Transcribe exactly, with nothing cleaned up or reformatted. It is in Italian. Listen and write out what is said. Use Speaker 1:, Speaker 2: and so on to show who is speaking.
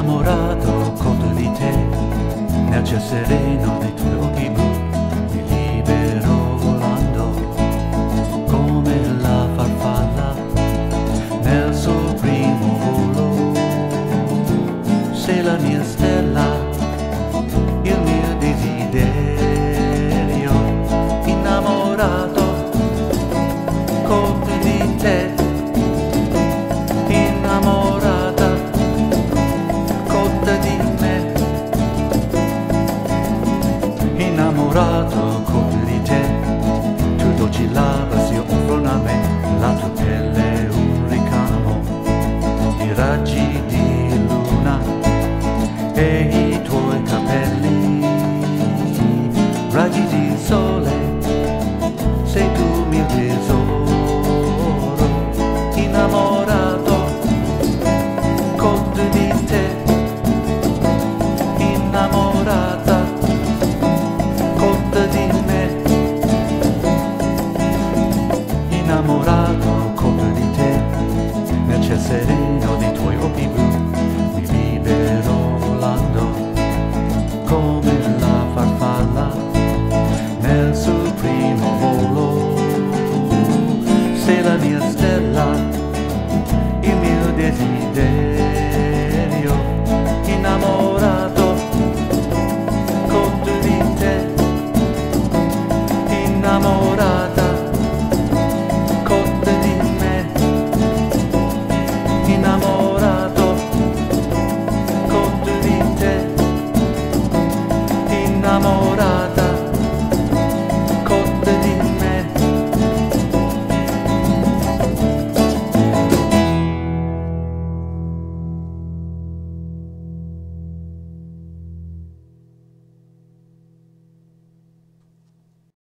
Speaker 1: Innamorato cotto di te, nel ciel sereno dei tuoi occhi blu, mi libero volando come la farfalla nel suo primo volo. Sei la mia stella, il mio desiderio, innamorato cotto di te, innamorata cotta di me, innamorato cotto di te, tu dolci là